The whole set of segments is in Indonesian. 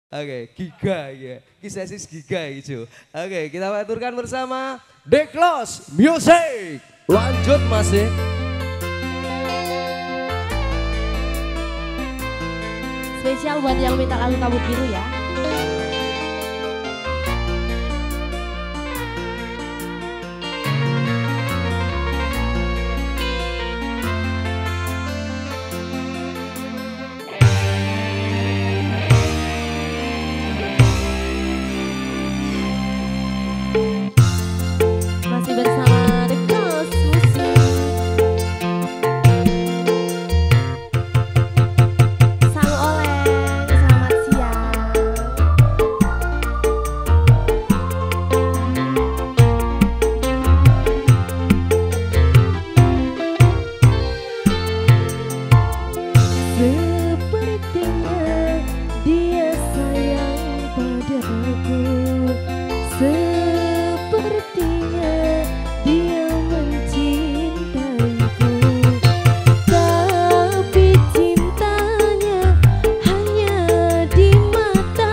Oke, Giga ya. Kisah Giga itu. Oke, kita aturkan bersama The Close Music. Lanjut masih. Spesial buat yang minta lagu kabut biru ya. Masih bersama The Close Music. Sang Oleng, selamat siang. Sepertinya dia sayang padaku. Sepertinya dia mencintaiku, tapi cintanya hanya di mata,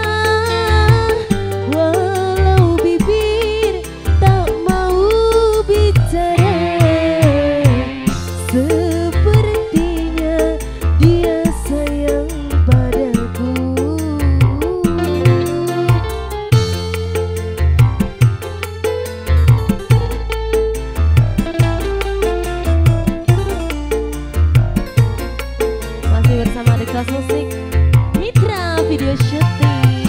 walau bibir tak mau bicara. Sepertinya dia sayang padaku. Masih bersama The Close Music, Mitra Video Shooting.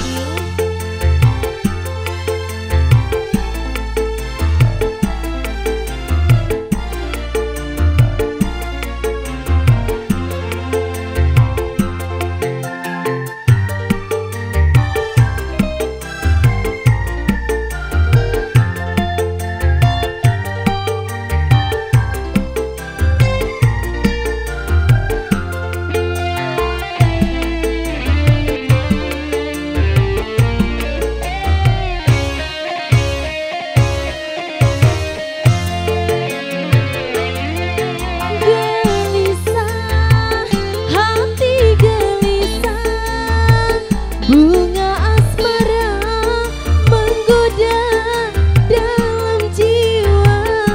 Gelisah, hati gelisah, bunga asmara menggoda dalam jiwa.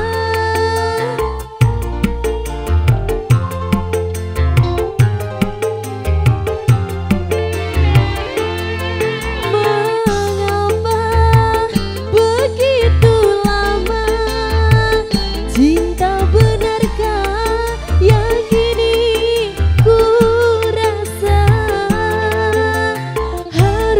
Mengapa begitu lama? Cinta benarkah yang kini ku rasa?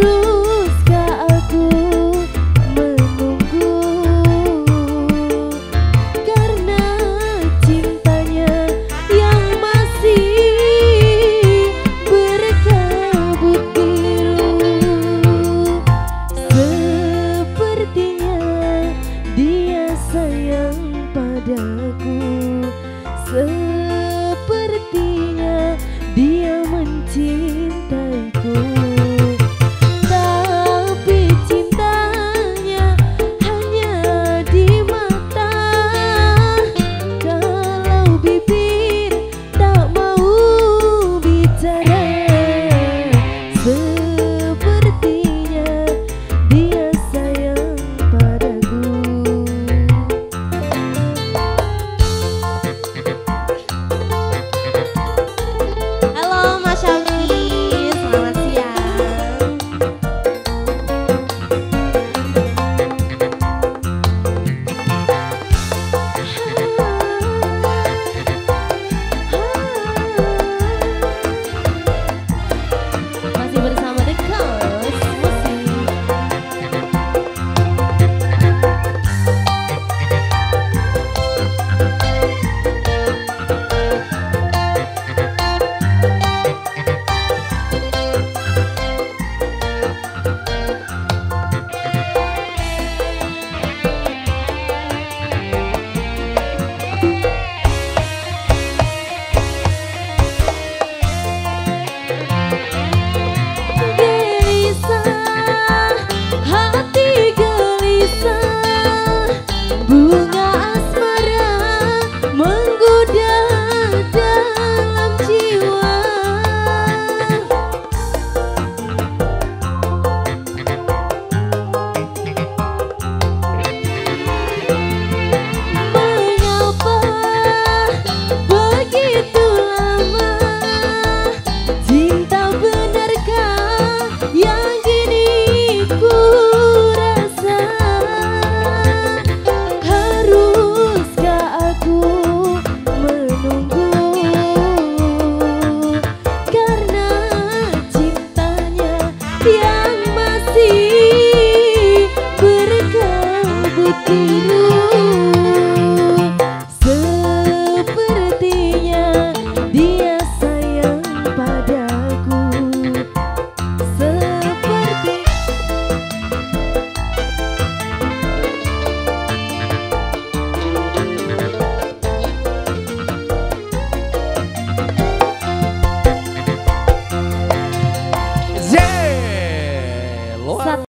luar